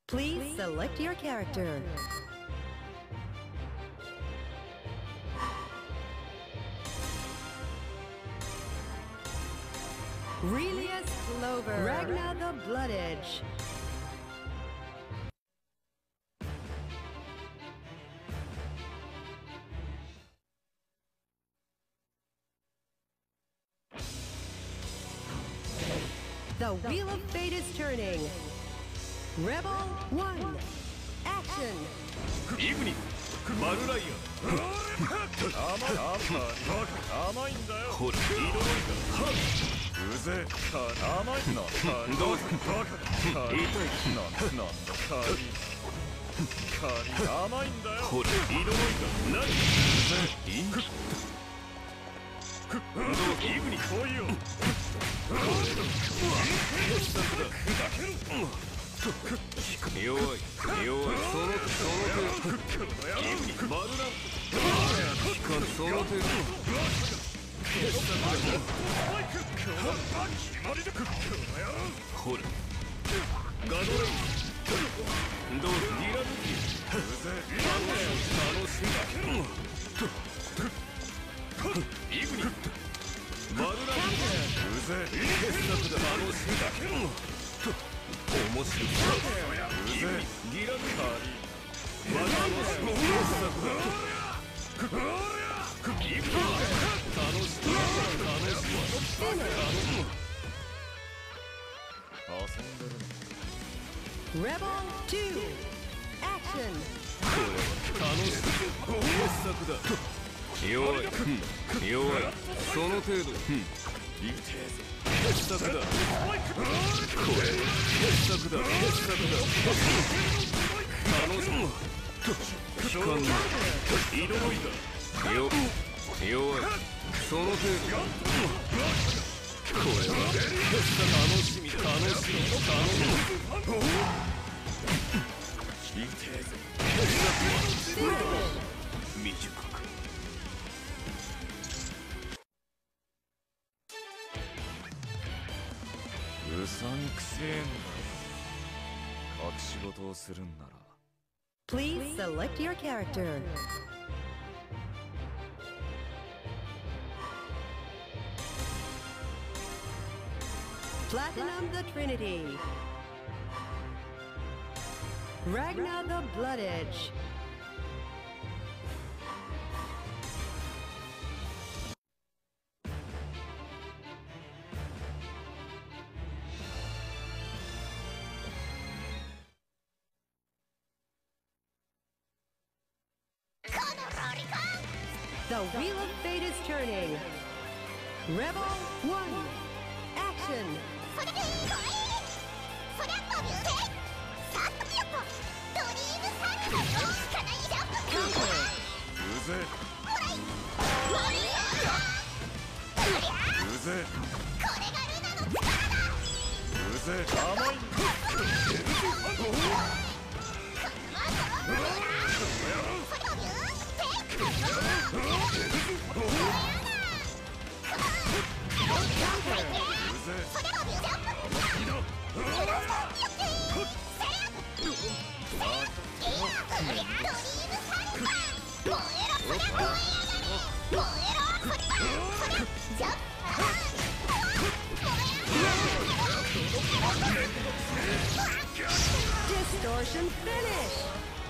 Please select your character. Relius Clover. Ragnar the Blood Edge. The Wheel of Fate is turning. Rebel 1. Action. イグニマルライア甘いんだよ。ほら色のいだ。うぜ甘いな。どうぞバカだ。痛いなんだカリ甘いんだよ。ほら色のいだ。何うぜいいどうイグニ来いよ。弱い弱いその程度マルランその程度ほらガドレイどうぞディラ抜き楽しいイグニマルランうぜ傑作だ楽しい面白い。ギラカリ。マルラの傑作だ。楽しい。遊んでるの。 Rebel 2. Action. これ楽しい。傑作だ。弱い。その程度。いいてぞ。傑作だ。これ傑作だ。楽しむ。期間の色のいだ。弱い。その程度。これは楽しみ。いいてぞ。傑作だ。未熟。うさんくせえんだ。隠し事をするんなら。 Please select your character. Platinum the Trinity. Ragnar the Blood Edge. The Wheel of Fate is turning. Rebel 1. Action. Counter. うぜ甘い。 Distortion finish.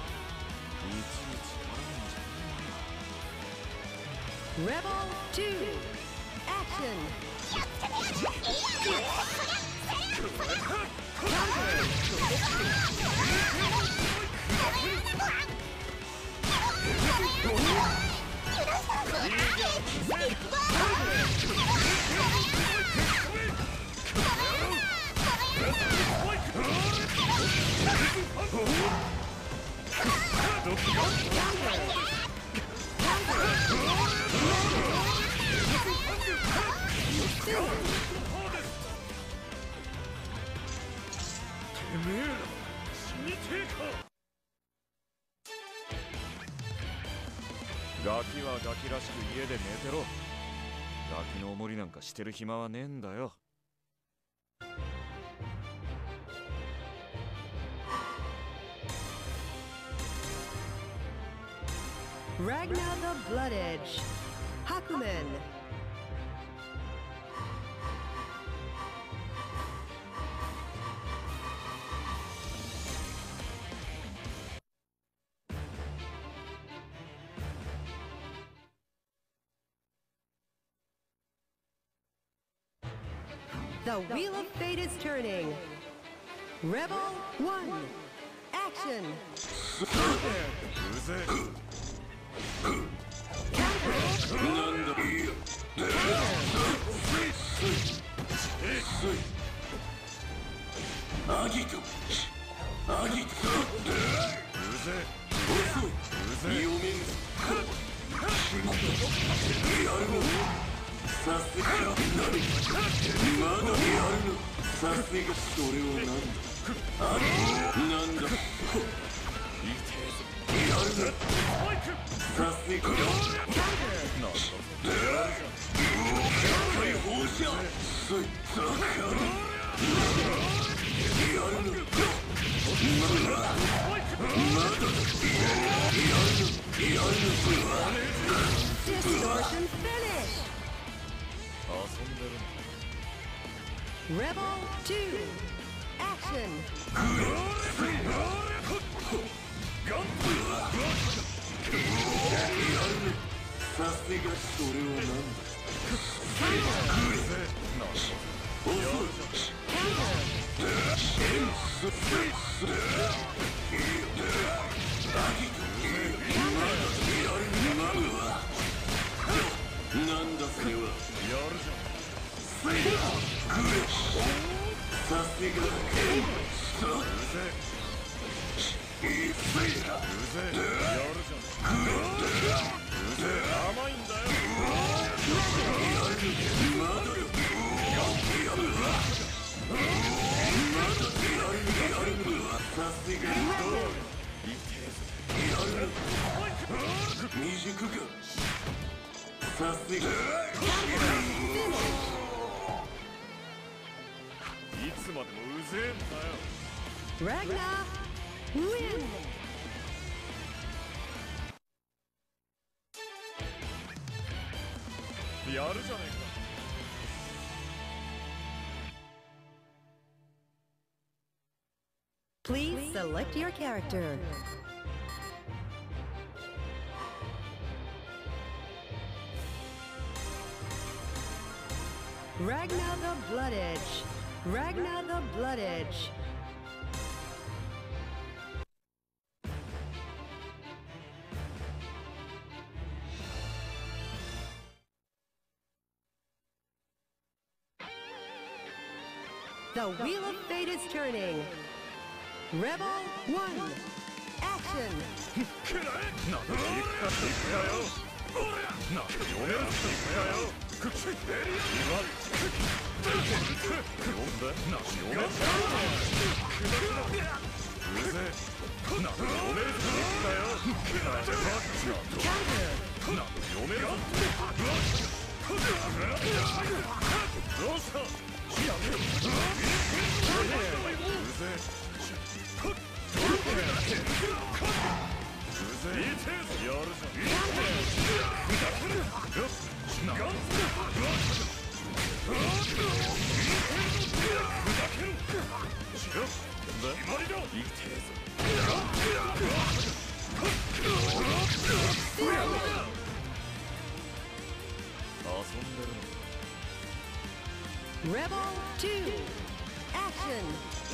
Rebel 2. Action.ガキはガキらしく家で寝てろ。ガキのおもりなんかしてる暇はねえんだよ。 Ragnar the Blood Edge. Hakumen. The Wheel of Fate is turning. Rebel 1. Action. Distortion finish. Rebel 2. Action. Ragnar win. Please select your character. Ragnar the Blood Edge. Ragnar the Blood Edge. The Wheel of Fate is turning. Rebel 1. Action. Rebel 2. Action.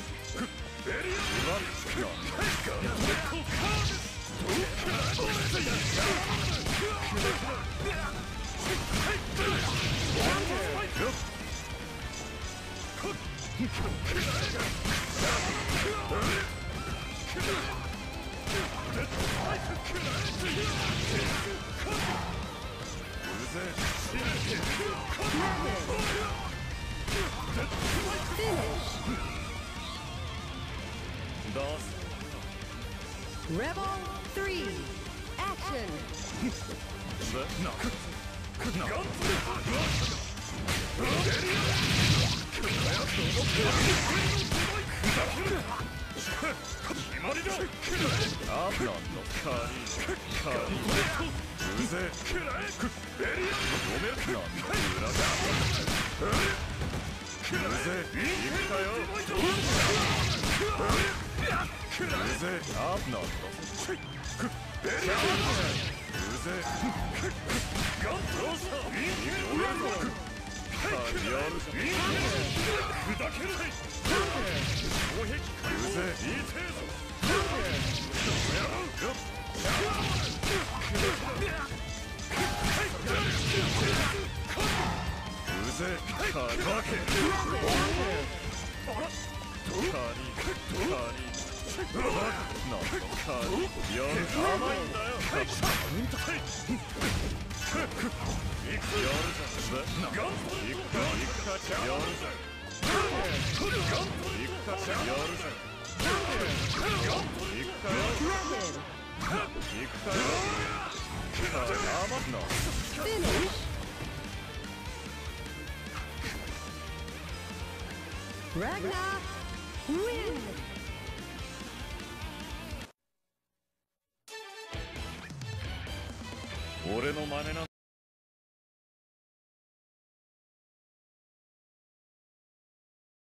Rebel 3. Action. 決まりだ。あ、なんのカリうぜエリアごめんなんの裏だ。うぜ行くかよ。うぜあ、なんのエリアうぜガントロスターごめんぞ。やるじゃん。砕けるかい。攻撃うぜいいてえぞ。やろう。うぜかけ。なんとカリやる甘いんだよ。やるじゃん。ガン行くかやるじゃん。行くかやるじゃん。行くかよ。行くかよ。甘いな。 Finish. Ragnar win. 俺の真似な。